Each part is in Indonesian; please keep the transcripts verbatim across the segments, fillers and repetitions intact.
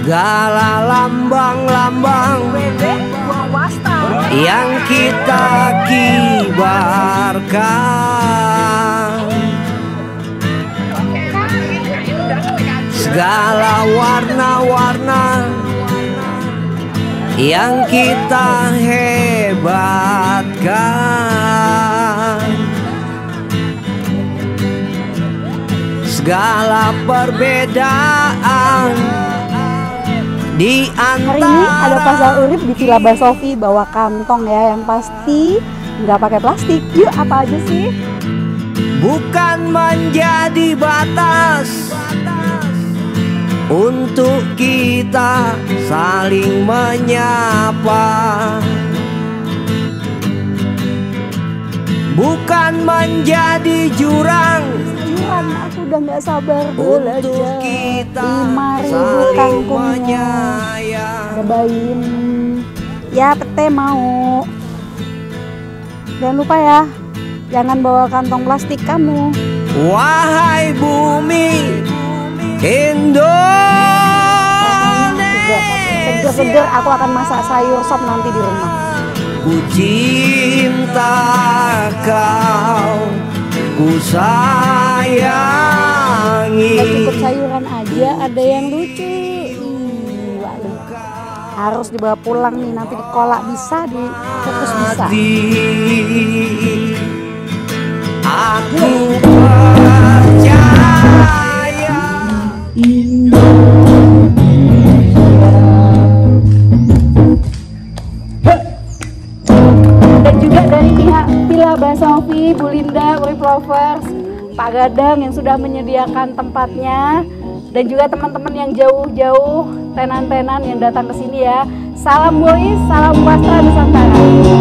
segala lambang-lambang yang kita kibarkan, segala warna-warna yang kita hebatkan, segala perbedaan di antara. Hari ini ada pasar urip di Villa Basofi, bawa kantong ya, yang pasti nggak pakai plastik. Yuk, apa aja sih? Bukan menjadi batas untuk kita saling menyapa, bukan menjadi jurang. Jurang, aku udah nggak sabar untuk kita lima ribu saling kangkungnya. menyayang. Cobain ya, pete mau. Jangan lupa ya, jangan bawa kantong plastik kamu. Wahai bumi Indonesia, seger-seger aku akan masak sayur sop nanti di rumah. ku cinta kau, ku sayangi. Gak cukup sayuran aja, ada yang lucu. Ih, waduh. Harus dibawa pulang nih, nanti dikolak bisa, dikukus bisa. Aku percaya Dan juga dari pihak Villa Basofi, Bu Linda, Urip Lovers, Pak Gadang yang sudah menyediakan tempatnya, dan juga teman-teman yang jauh-jauh, tenan-tenan yang datang ke sini ya. Salam Boys, salam Wastra Nusantara.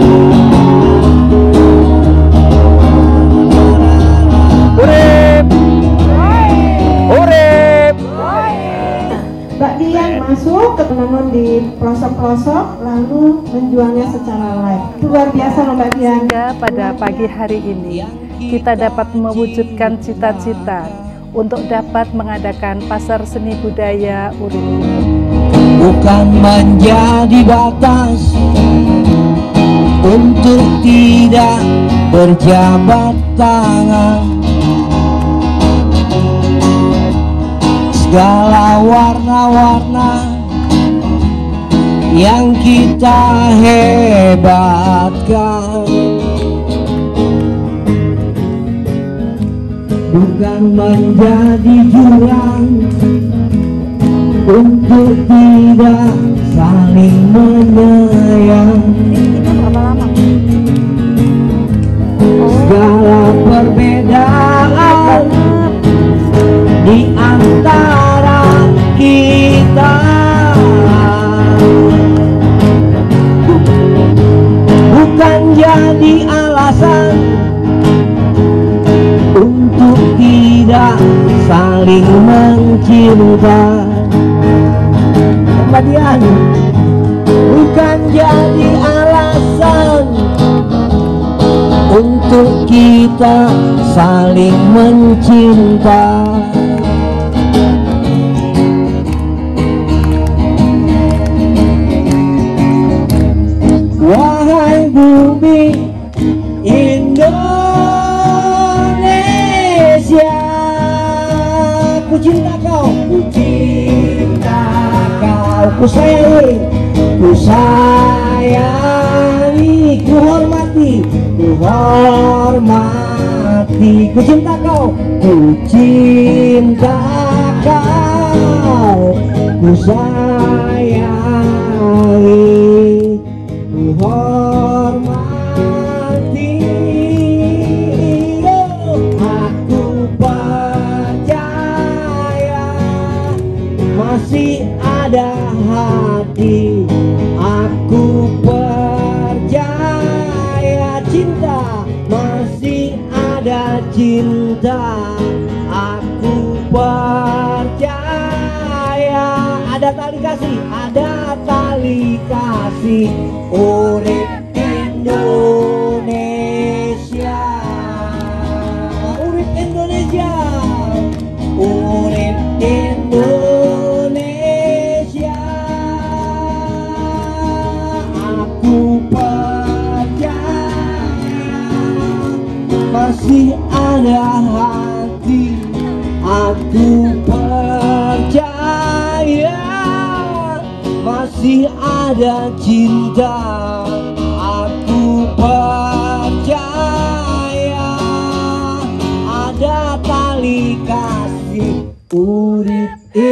Urip, urip. Bakmi yang masuk ke teman-teman di pelosok-pelosok lalu menjualnya secara live. Luar biasa loh Mbak Dian. Sehingga pada pagi hari ini kita dapat mewujudkan cita-cita untuk dapat mengadakan pasar seni budaya Urip. Bukan menjadi batas untuk tidak berjabat tangan, segala warna-warna yang kita hebatkan, bukan menjadi jurang untuk tidak saling menyayang, segala perbedaan di antara kita, bukan jadi alasan untuk tidak saling mencinta. Mbak Dian, bukan jadi alasan untuk kita saling mencinta. Wahai bumi Indonesia, ku cinta kau, ku cinta kau, ku sayangi, ku sayangi, ku hormati, ku hormati, ku cinta kau, ku cinta kau, ku sayangi, ku hormati. Aku percaya masih ada hati, aku percaya cinta, masih ada cinta, aku percaya ada tali kasih, ada tali kasih. Urip Indonesia, urip Indonesia, urip Indonesia. masih ada hati, aku percaya masih ada cinta, aku percaya ada tali kasih urip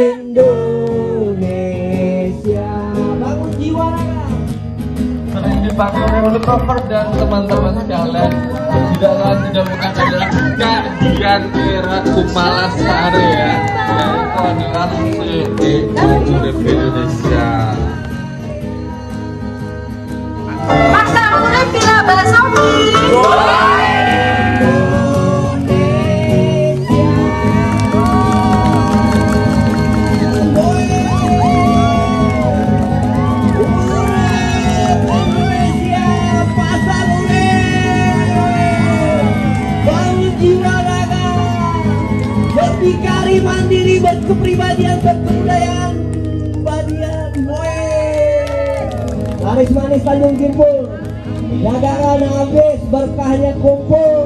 Indonesia. Bangun jiwa raga. Sering dipakai oleh Prover dan teman-teman sekalian. Tidak lain tidak bukan adalah Kak Dian Era Kumala Sari ya. Yaitu adalah C E O Urip Indonesia. Masa Urip Bila Basofi. Berdikari mandiri berkepribadian berkebudayaan Badian laris manis Tanjung Kimpul, dagangan habis berkahnya kumpul.